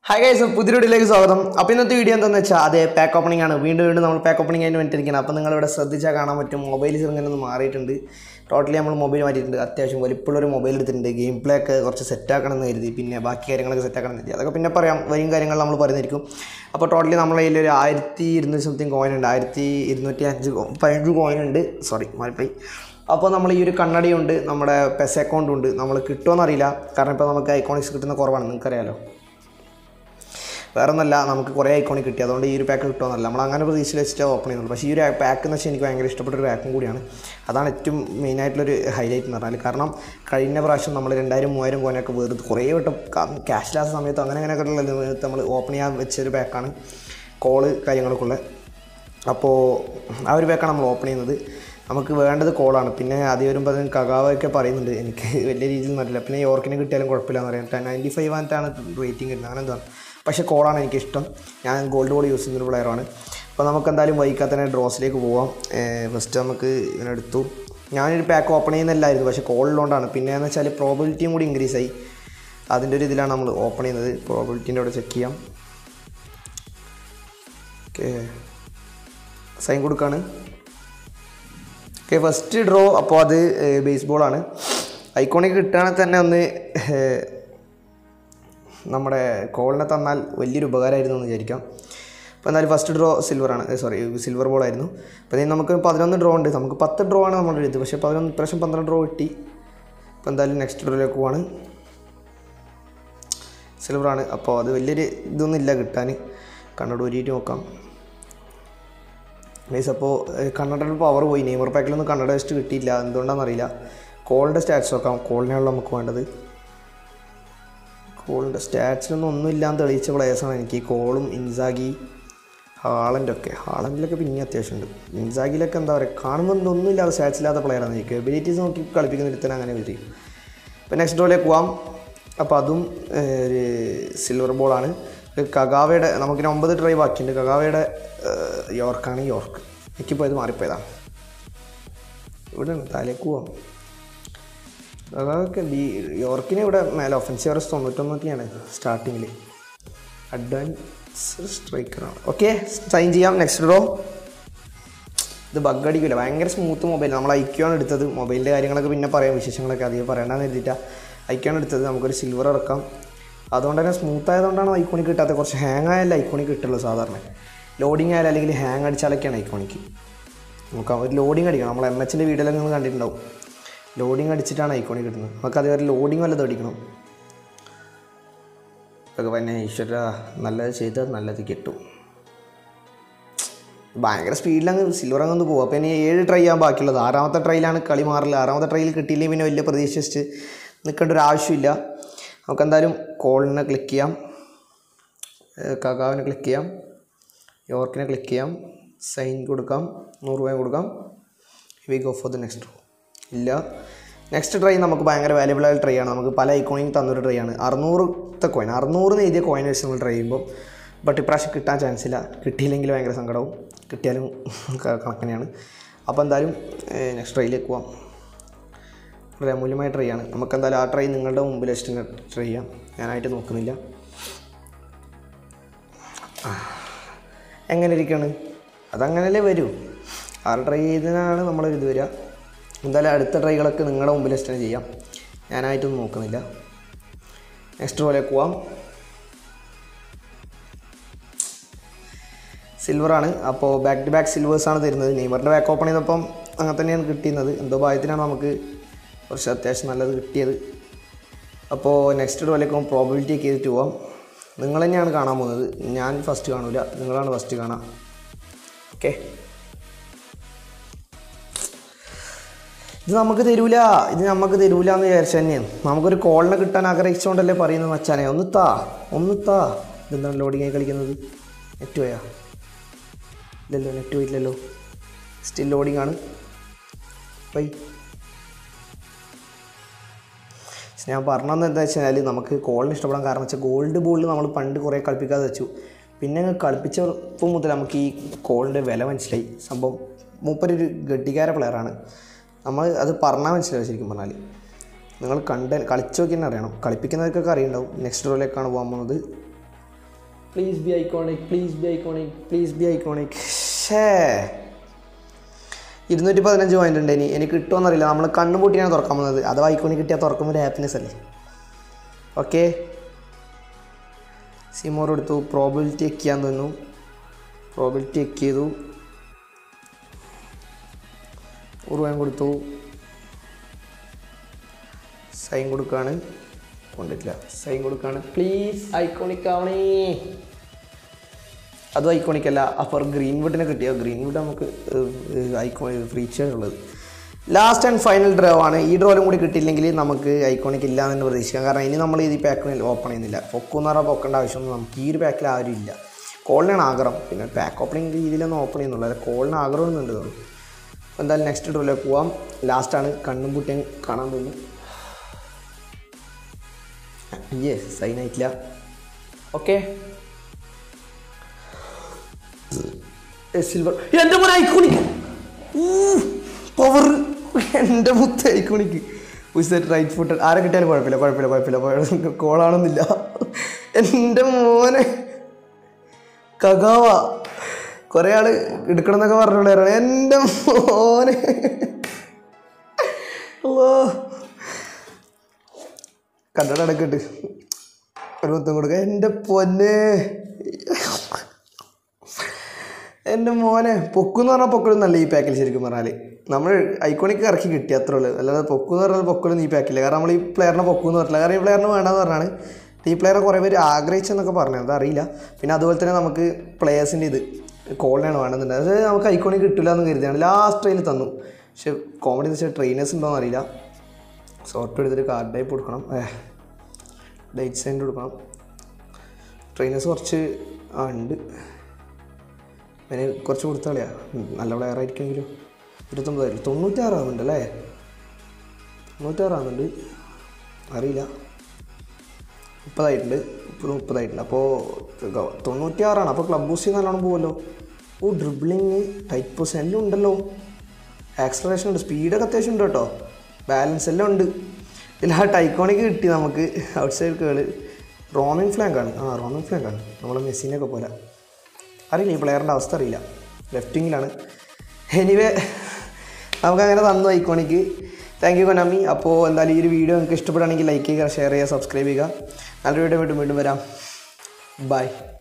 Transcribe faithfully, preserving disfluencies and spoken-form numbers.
Hi guys, പുതിയ വീഡിയോയിലേക്ക് സ്വാഗതം. അപ്പോൾ ഇന്നത്തെ വീഡിയോ എന്താണെന്ന് വെച്ചാൽ അതേ പാക്ക് ഓപ്പണിംഗ് ആണ്. വീണ്ടും വീണ്ടും നമ്മൾ പാക്ക് ഓപ്പണിംഗ് ആയിട്ട് വേണ്ടിയിരിക്കുന്നത്. അപ്പോൾ നിങ്ങൾ ഇവിടെ ശ്രദ്ധിച്ചാൽ കാണാൻ പറ്റും മൊബൈൽ ചെറുങ്ങനെ ഒന്ന് മാറിയിട്ടുണ്ട്. ടോട്ടലി നമ്മൾ മൊബൈൽ മാറ്റിയിട്ടുണ്ട്. അത്യാവശ്യം വലിപ്പമുള്ളൊരു മൊബൈൽ എടുത്തിട്ടുണ്ട്. ഗെയിം പ്ലേ ഒക്കെ കുറച്ച് സെറ്റാക്കണം എന്ന് കരുതി, പിന്നെ ബാക്കി കാര്യങ്ങളൊക്കെ സെറ്റാക്കണം എന്ന് കരുതി. അതൊക്കെ പിന്നെ പറയാം, വരും കാര്യങ്ങൾ നമ്മൾ പറയുന്നതായിരിക്കും. അപ്പോൾ ടോട്ടലി നമ്മളെ കയ്യിൽ ഒരു ആയിരത്തി ഇരുന്നൂറ്റി സംതിങ് കോയിൻ ഉണ്ട്. ആയിരത്തി ഇരുന്നൂറ്റി അഞ്ച് പതിനഞ്ച് കോയിൻ ഉണ്ട്. സോറി മാറിപ്പോയി. അപ്പോൾ നമ്മൾ ഈ ഒരു കണ്ണടിയുണ്ട്, നമ്മുടെ പെസ് അക്കൗണ്ടും ഉണ്ട്. നമ്മൾ കിട്ടുമോയെന്നറിയില്ല, കാരണം ഇപ്പോൾ നമുക്ക് ഐക്കോണിക്സ് കിട്ടുന്ന കുറവാണ്, നിങ്ങൾക്കറിയാലോ. വേറെ ഒന്നല്ല, നമുക്ക് കുറേ ഐക്കോണിക് കിട്ടി, അതുകൊണ്ട് ഈ ഒരു പാക്ക് കിട്ടുമെന്നല്ല നമ്മൾ അങ്ങനെ പ്രതീക്ഷയിൽ വെച്ചിട്ട് ഓപ്പൺ ചെയ്യുന്നുള്ളൂ. പക്ഷേ ഈ ഒരു പാക്ക് എന്ന് വെച്ചാൽ എനിക്ക് ഭയങ്കര ഇഷ്ടപ്പെട്ടൊരു പാക്കും കൂടിയാണ്. അതാണ് ഏറ്റവും മെയിനായിട്ടുള്ളൊരു ഹൈലൈറ്റ് എന്ന് പറഞ്ഞാൽ. കാരണം കഴിഞ്ഞ പ്രാവശ്യം നമ്മൾ രണ്ടായിരം മൂവായിരം കോയിനൊക്കെ വെറുതെ കുറേ വട്ടം ക്യാഷ് ലാസ് സമയത്ത് അങ്ങനെ അങ്ങനെയൊക്കെ ഉള്ള നമ്മൾ ഓപ്പൺ ചെയ്യാൻ വെച്ചൊരു പാക്കാണ്, കോള് കാര്യങ്ങളൊക്കെ ഉള്ളത്. അപ്പോൾ ആ ഒരു പാക്കാണ് നമ്മൾ ഓപ്പൺ ചെയ്യുന്നത്. നമുക്ക് വേണ്ടത് കോളാണ്. പിന്നെ ആദ്യം വരുമ്പോൾ അതിന് കകാവൊക്കെ പറയുന്നുണ്ട്, എനിക്ക് വലിയ രീതിയിൽ അറിയില്ല. പിന്നെ യോർക്കിനെ കിട്ടിയാലും കുഴപ്പമില്ല എന്ന് പറയാം. നയൻറ്റി ഫൈവ് ആയിട്ടാണ് റേറ്റിംഗ് വരുന്നത്, അങ്ങനെ എന്താണ്. പക്ഷേ കോളാണ് എനിക്കിഷ്ടം. ഞാൻ ഗോൾഡ് ബോൾ യൂസ് ചെയ്യുന്നൊരു പ്ലെയറാണ്. അപ്പോൾ നമുക്ക് എന്തായാലും വൈകാതെ തന്നെ ഡ്രോസിലേക്ക് പോവാം. ഫസ്റ്റ് നമുക്ക് ഇതിനെടുത്തു. ഞാനൊരു പാക്ക് ഓപ്പൺ ചെയ്യുന്നില്ലായിരുന്നു, പക്ഷേ കോളിലുകൊണ്ടാണ്. പിന്നെയെന്ന് വെച്ചാൽ പ്രോബിലിറ്റിയും കൂടി ഇൻക്രീസ് ആയി. അതിൻ്റെ ഒരു ഇതിലാണ് നമ്മൾ ഓപ്പൺ ചെയ്യുന്നത്. പ്രോബിലിറ്റീൻ്റെ അവിടെ ചെക്ക് ചെയ്യാം. ഓക്കെ, സൈൻ കൊടുക്കുകയാണ്. Okay, first draw. അപ്പോൾ അത് ബേസ് ബോളാണ്. ഐക്കോണിക് കിട്ടുകയാണെങ്കിൽ തന്നെ ഒന്ന് നമ്മുടെ കോളിനെ തന്നാൽ വലിയൊരു ഉപകാരമായിരുന്നു എന്ന് വിചാരിക്കാം. അപ്പോൾ എന്തായാലും ഫസ്റ്റ് ഡ്രോ സിൽവറാണ്, സോറി സിൽവർ ബോളായിരുന്നു. അപ്പോൾ ഇതിന് നമുക്ക് പതിനൊന്ന് ഡ്രോ ഉണ്ട്. നമുക്ക് പത്ത് ഡ്രോ ആണ് നമ്മുടെ ഇത്, പക്ഷേ പതിനൊന്ന് ഇപ്രാവശ്യം പന്ത്രണ്ട് ഡ്രോ കിട്ടി. അപ്പോൾ എന്തായാലും നെക്സ്റ്റ് ഡ്രോയിലേക്ക് പോവാണ്. സിൽവറാണ്. അപ്പോൾ അത് വലിയൊരു ഇതൊന്നും ഇല്ല കിട്ടാൻ. കണ്ണട ഊരിയിട്ട് നോക്കാം മീൻസ്. അപ്പോൾ കണ്ണടയുടെ പവർ പോയി. നെയ്മർ പാക്കിലൊന്നും കണ്ണട വെച്ചിട്ട് കിട്ടിയില്ല, എന്തുകൊണ്ടാണെന്നറിയില്ല. കോളിൻ്റെ സ്റ്റാറ്റ്സ് നോക്കാം. കോളിനാണല്ലോ നമുക്ക് വേണ്ടത്. കോളിൻ്റെ സ്റ്റാറ്റ്സിലൊന്നും ഒന്നും ഇല്ലാന്ന് തെളിയിച്ച പ്ലേയേഴ്സാണ് എനിക്ക്. കോളും ഇൻസാഗി ഹാളൻ്റൊക്കെ ഹാളൻ്റിലൊക്കെ പിന്നെ അത്യാവശ്യമുണ്ട്. ഇൻസാഗിലൊക്കെ എന്താ പറയുക, കാണുമ്പോൾ ഒന്നും ഇല്ലാതെ സ്റ്റാറ്റ്സ് ഇല്ലാത്ത പ്ലെയറാണ് എനിക്ക്. എബിലിറ്റീസ് നോക്കി കളിപ്പിക്കുന്ന ഒരുത്തന്നെ അങ്ങനെ വരും. ഇപ്പോൾ നെക്സ്റ്റ് ഡ്രോയിലേക്ക് പോവാം. അപ്പോൾ അതും ഒരു സിൽവർ ബോളാണ്. കകാവയുടെ നമുക്കിന് ഒമ്പത് ട്രൈ ബാക്കിയുണ്ട്. കകാവയുടെ യോർക്കാണ്. യോർക്ക് എനിക്കിപ്പോൾ ഇത് മാറിപ്പോയതാണ്. ഇവിടെ താലേക്ക് പോവാം. കകാവൊക്കെ ഡി യോർക്കിന് ഇവിടെ മേലെ ഒഫൻസീവ് റെസ് തൊണ്ണൂറ്റൊന്നൊക്കെയാണ് സ്റ്റാർട്ടിങ്ങിൽ. അഡ്വാൻസ് സ്ട്രൈക്കറാണ്. ഓക്കെ, സൈൻ ചെയ്യാം. Next draw. ഇത് ബഗ് അടിക്കില്ല, ഭയങ്കര സ്മൂത്ത് മൊബൈൽ. നമ്മൾ ഐക്യാണ് എടുത്തത്. മൊബൈലിൻ്റെ കാര്യങ്ങളൊക്കെ പിന്നെ പറയാം, വിശേഷങ്ങളൊക്കെ അധികം പറയേണ്ടതെന്ന് കരുതിയിട്ടാണ് ഐക്യാണ് എടുത്തത്. നമുക്കൊരു സിൽവർ ഇറക്കാം. അതുകൊണ്ട് തന്നെ സ്മൂത്ത് ആയതുകൊണ്ടാണ് ഐക്കോണിക് കിട്ടാത്തത്. കുറച്ച് ഹാങ് ആയാലും ഐക്കോണിക് കിട്ടുള്ളൂ സാധാരണ. ലോഡിങ് ആയാലും അല്ലെങ്കിൽ ഹാങ് അടിച്ചാലൊക്കെയാണ് ഐക്കോണിക്. നോക്കാം, ഒരു ലോഡിങ് അടിക്കണം. നമ്മൾ എം എച്ചിൻ്റെ വീഡിയോയിലൊക്കെ നിങ്ങൾ കണ്ടിട്ടുണ്ടാവും. ലോഡിങ് അടിച്ചിട്ടാണ് ഐക്കോണിക് കിട്ടുന്നത്. നമുക്ക് അതുവരെ ലോഡിങ് വല്ലതും അടിക്കണം. ഇതൊക്കെ പിന്നെ ഈശ്വര നല്ലത് ചെയ്താൽ നല്ലത് കിട്ടും. ഭയങ്കര സ്പീഡിലങ്ങ് സിൽവർ അങ്ങ് പോകും. അപ്പോൾ ഇനി ഏഴ് ട്രൈ ചെയ്യാൻ ബാക്കിയുള്ളത്. ആറാമത്തെ ട്രൈയിലാണ് കളി മാറില്ല. ആറാമത്തെ ട്രൈയിൽ കിട്ടിയില്ലെങ്കിൽ പിന്നെ വലിയ പ്രതീക്ഷിച്ച് നിൽക്കേണ്ട ഒരു ആവശ്യമില്ല. നമുക്കെന്തായാലും കോളിനെ ക്ലിക്ക് ചെയ്യാം, കകാവിനെ ക്ലിക്ക് ചെയ്യാം, യോർക്കിനെ ക്ലിക്ക് ചെയ്യാം, സൈൻ കൊടുക്കാം, നൂറ് രൂപ കൊടുക്കാം. We go for the next. ഇല്ല, നെക്സ്റ്റ് ട്രൈ നമുക്ക് ഭയങ്കര വാല്യുബിളായ ട്രൈ ആണ്. നമുക്ക് പല ഐക്കോണിക് തന്നൊരു ട്രൈ ആണ്. അറുന്നൂറത്തെ കോയിൻ അറുന്നൂറ് എഴുതിയ കോയിൻ വെച്ച് നമ്മൾ ട്രൈ ചെയ്യുമ്പോൾ ബട്ട് ഇപ്രാവശ്യം കിട്ടാൻ ചാൻസ് ഇല്ല. കിട്ടിയില്ലെങ്കിൽ ഭയങ്കര സങ്കടവും, കിട്ടിയാലും കണക്കനെയാണ്. അപ്പോൾ എന്തായാലും നെക്സ്റ്റ് ട്രൈയിലേക്ക് പോവാം. വളരെ അമൂല്യമായ ട്രൈ ആണ്. നമുക്കെന്തായാലും ആ ട്രൈ നിങ്ങളുടെ മുമ്പിൽ വെച്ചിട്ട് ട്രൈ ചെയ്യാം. ഞാനായിട്ട് നോക്കുന്നില്ല. എങ്ങനെ ഇരിക്കുകയാണ്, അതങ്ങനല്ലേ വരൂ. ആ ട്രൈ ചെയ്തതിനാണ് നമ്മളൊരിത് വരിക. എന്തായാലും അടുത്ത ട്രൈകളൊക്കെ നിങ്ങളുടെ മുമ്പിൽ വെച്ചിട്ട് ചെയ്യാം. ഞാനായിട്ടൊന്നും നോക്കുന്നില്ല. നെക്സ്റ്റ് റോയിലേക്ക് പോവാം. സിൽവറാണ്. അപ്പോൾ ബാക്ക് ടു ബാക്ക് സിൽവേഴ്സാണ് തരുന്നത്. നെയ്മറിൻ്റെ ബാക്ക് ഓപ്പൺ ചെയ്തപ്പം അങ്ങനെ തന്നെയാണ് കിട്ടിയിരുന്നത്. എന്തോ ഭാഗ്യത്തിനാണ് നമുക്ക് കുറച്ച് അത്യാവശ്യം നല്ലത് കിട്ടിയത്. അപ്പോൾ നെക്സ്റ്റ് ഡോയിലേക്ക് പ്രോബിലിറ്റി ഒക്കെ ചെയ്തിട്ട് പോവാം. നിങ്ങൾ തന്നെയാണ് കാണാൻ പോകുന്നത്, ഞാൻ ഫസ്റ്റ് കാണില്ല, നിങ്ങളാണ് ഫസ്റ്റ് കാണാം. ഓക്കെ, ഇത് നമുക്ക് തരൂല, ഇത് നമുക്ക് തരൂല എന്ന് വിചാരിച്ചു തന്നെയാണ്. നമുക്കൊരു കോളിനെ കിട്ടാൻ ആഗ്രഹിച്ചുകൊണ്ടല്ലേ പറയുന്നത് മച്ചാനെ. ഒന്ന് താ ഒന്ന് താ ഇതെന്താണ് ലോഡിങ്ങായി കളിക്കുന്നത്? നെറ്റ് പോയാ? ഇല്ലല്ലോ, നെറ്റ് പോയിട്ടില്ലല്ലോ. സ്റ്റിൽ ലോഡിങ് ആണ്. ബൈ. ഞാൻ പറഞ്ഞതെന്ന് എന്താ വെച്ചാൽ നമുക്ക് കോളിന് ഇഷ്ടപ്പെടാൻ കാരണം വെച്ചാൽ ഗോൾഡ് ബോളിൽ നമ്മൾ പണ്ട് കുറേ കളിപ്പിക്കാതെ വെച്ചു. പിന്നെ കളിപ്പിച്ചപ്പോൾ മുതൽ നമുക്ക് ഈ കോളിൻ്റെ വില മനസ്സിലായി. സംഭവം മൂപ്പരൊരു ഗഡികാര പ്ലെയറാണ്. നമ്മൾ അത് പറഞ്ഞാൽ മനസ്സിലാവും ശരിക്കും പറഞ്ഞാൽ. നിങ്ങൾ കണ്ട് കളിച്ച് നോക്കി തന്നെ അറിയണം. കളിപ്പിക്കുന്നവർക്കൊക്കെ അറിയുണ്ടാവും. നെക്സ്റ്റ് റോയിലേക്കാണ് പോകാൻ പോകുന്നത്. Please be iconic please be iconic please be iconic. ഷേ ഇരുന്നൂറ്റി പതിനഞ്ച് പോയിൻ്റ് ഉണ്ട്. ഇനി എനിക്ക് കിട്ടുമെന്നറിയില്ല. നമ്മൾ കണ്ണു പൂട്ടിയാണ് തുറക്കാൻ പോകുന്നത്. അഥവാ ഐക്കോണിക് കിട്ടിയാൽ തുറക്കുമ്പോൾ ഒരു ഹാപ്പിനെസ് അല്ലേ. ഓക്കെ, സിമോർ എടുത്തു. പ്രോബിലിറ്റി ചെക്ക് ചെയ്യാൻ തോന്നുന്നു. പ്രോബിലിറ്റി ചെക്ക് ചെയ്തു. ഉറുവാൻ കൊടുത്തു. സൈൻ കൊടുക്കുകയാണ്. കൊണ്ടിട്ടില്ല. സൈൻ കൊടുക്കുകയാണ്. പ്ലീസ് ഐക്കോണിക് ആവണേ. അതും ഐക്കോണിക് അല്ല. അപ്പോൾ ഗ്രീൻ വുഡിനെ കിട്ടിയ ഗ്രീൻ വുഡ് നമുക്ക് ഐക്കോ ഫ്രീ ഷെയർ ഉള്ളത്. ലാസ്റ്റ് ആൻഡ് ഫൈനൽ ഡ്രോ ആണ്. ഈ ഡ്രോയിലും കൂടി കിട്ടിയില്ലെങ്കിൽ നമുക്ക് ഐക്കോണിക് ഇല്ല എന്ന് പ്രതീക്ഷിക്കാം. കാരണം ഇനി നമ്മൾ ഈ പാക്ക് ഓപ്പൺ ചെയ്യുന്നില്ല. പൊക്കെന്ന് പറഞ്ഞാൽ പൊക്കേണ്ട ആവശ്യമൊന്നും നമുക്ക് ഈ ഒരു പാക്കിൽ ആരും ഇല്ല. കോളിനാണ് ആഗ്രഹം. പിന്നെ പാക്ക് ഓപ്പണിംഗ് രീതിയിലൊന്നും ഓപ്പൺ ചെയ്യുന്നുള്ളൂ. അല്ല, കോളിന് ആഗ്രഹം ഒന്നുണ്ട് തോന്നുന്നു. എന്തായാലും നെക്സ്റ്റ് ഡ്രോയിലേക്ക് പോവാം. ലാസ്റ്റാണ്. കണ്ണും പൂട്ടിയും കാണാൻ തോന്നുന്നു. അയ്യേ, സൈൻ ആയിട്ടില്ല. Okay, silver. എൻ്റെ മുൻ ഐക്കോണിക് പവർ. എൻ്റെ മുത്ത് ഐക്കോണിക്. ഉസെറ്റ് right foot. ആരെ കിട്ടിയാലും കുഴപ്പമില്ല കുഴപ്പമില്ല കുഴപ്പമില്ല കോളാണെന്നില്ല. എൻ്റെ മോനെ കഗാവ. കുറേ ആൾ എടുക്കണം എന്നൊക്കെ പറഞ്ഞുകൊണ്ടായിരുന്നു. എൻ്റെ മോനെ കണ്ണട അടക്കിട്ട് ഒരു മൊത്തം കൊടുക്കുക. എൻ്റെ പൊന്നെ, എൻ്റെ മോനെ പൊക്കെന്ന് പറഞ്ഞാൽ പൊക്കലൊന്നല്ല ഈ പാക്കിൽ. ശരിക്കും പറഞ്ഞാൽ നമ്മൾ ഐക്കോണിക്ക് ഇറക്കി കിട്ടി അത്രേ ഉള്ളൂ. അല്ലാതെ പൊക്കെന്ന് പറഞ്ഞാൽ പൊക്കലൊന്നും ഈ പാക്കില്ല. കാരണം നമ്മൾ ഈ പ്ലെയറിനെ പൊക്കെന്ന് പറഞ്ഞില്ല. കാരണം ഈ പ്ലെയറിന് വേണമെന്ന് പറഞ്ഞാണ്. ഈ പ്ലെയറെ കുറേ പേര് ആഗ്രഹിച്ചെന്നൊക്കെ പറഞ്ഞു. അതറിയില്ല. പിന്നെ അതുപോലെ തന്നെ നമുക്ക് പ്ലെയേഴ്സിൻ്റെ ഇത് കോളിനാണ് വേണമെന്നുണ്ട്. അത് നമുക്ക് ഐക്കോണിക്ക് കിട്ടില്ല എന്ന് കരുതിയാണ് ലാസ്റ്റ് ട്രെയിൽ തന്നു. പക്ഷെ കോമഡി എന്ന് വെച്ചാൽ ട്രെയിനേഴ്സ് ഉണ്ടോയെന്ന് അറിയില്ല. ഷോർട്ട് എടുത്തിട്ട് കാർഡ് ടൈപ്പ് കൊടുക്കണം. ഡേറ്റ് സൈൻ കൊടുക്കണം. ട്രെയിനേഴ്സ് കുറച്ച് ആ ഉണ്ട്. അതിന് കുറച്ച് കൊടുത്ത കളിയാ. നല്ല പ്ലെയർ ആയിരിക്കുമെങ്കിലും ഇരുപത്തൊമ്പതായിരം തൊണ്ണൂറ്റാറാകുന്നുണ്ട് അല്ലേ. തൊണ്ണൂറ്റാറാകുന്നുണ്ട് അറിയില്ല. മുപ്പതായിട്ടുണ്ട്. മുപ്പത് മുപ്പതായിട്ടുണ്ട്. അപ്പോൾ തൊണ്ണൂറ്റിയാറാണ്. അപ്പോൾ ക്ലബ് ബൂസ്റ്റിൽ നല്ലോണം പോകുമല്ലോ. ഓ, ഡ്രിബിളിങ്, ടൈറ്റ് പൊസിഷൻ എല്ലാം ഉണ്ടല്ലോ. ആക്സലറേഷൻ ഉണ്ട്. സ്പീഡൊക്കെ അത്യാവശ്യം ഉണ്ട് കേട്ടോ. ബാലൻസ് എല്ലാം ഉണ്ട്. ഇതിൽ ആ ഐക്കോണിക് കിട്ടി നമുക്ക്. ഔട്ട് സൈഡ് കേള്. റോമിങ് ഫ്ലാങ്കാണ്. ആ റോമിങ് ഫ്ലാങ്കാണ്. നമ്മളെ മെസ്സിനൊക്കെ പോലെ. അറിയില്ല, ഈ പ്ലെയറിൻ്റെ അവസ്ഥ അറിയില്ല. ലെഫ്റ്റ് വിങ്ങിലാണ്. എനിവേ നമുക്കങ്ങനെ തന്നു ഐക്കോണിക്ക്. Thank you Konami. അപ്പോൾ എന്തായാലും ഈ ഒരു വീഡിയോ നിങ്ങൾക്ക് ഇഷ്ടപ്പെടുകയാണെങ്കിൽ ലൈക്ക് ചെയ്യുക, ഷെയർ ചെയ്യുക, സബ്സ്ക്രൈബ് ചെയ്യുക. നല്ലൊരു വീഡിയോ വീണ്ടും വീണ്ടും വരാം. ബൈ.